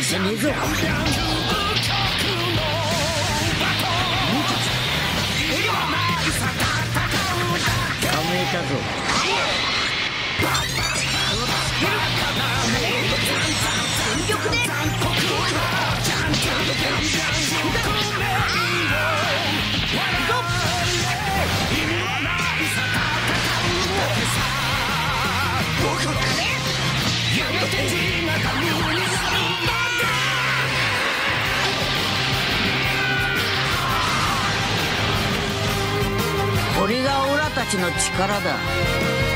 せねえぞ。捕まえたぞ。全力でこれがオラたちの力だ。